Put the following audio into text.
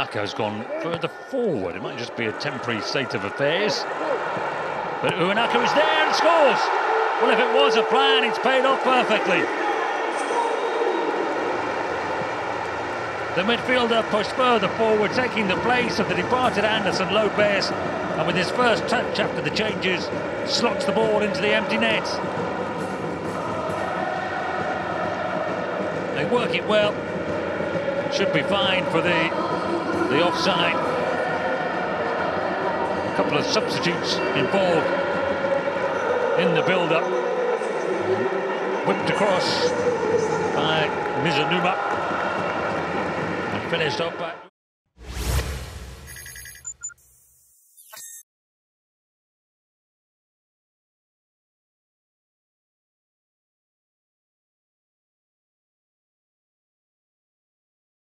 Uenako's gone further forward. It might just be a temporary state of affairs. But Uenako is there and scores! Well, if it was a plan, it's paid off perfectly. The midfielder pushed further forward, taking the place of the departed Anderson Lopez, and with his first touch after the changes, slots the ball into the empty net. They work it well. Should be fine for the offside. A couple of substitutes involved in the build-up. Whipped across by Mizunuma and finished off by